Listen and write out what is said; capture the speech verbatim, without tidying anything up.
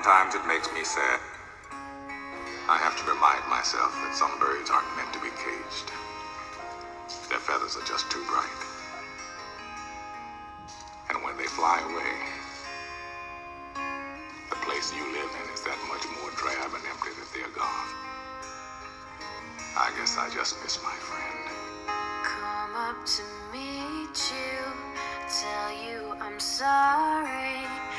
Sometimes it makes me sad. I have to remind myself that some birds aren't meant to be caged. Their feathers are just too bright. And when they fly away, the place you live in is that much more drab and empty that they're gone. I guess I just miss my friend. Come up to meet you, tell you I'm sorry.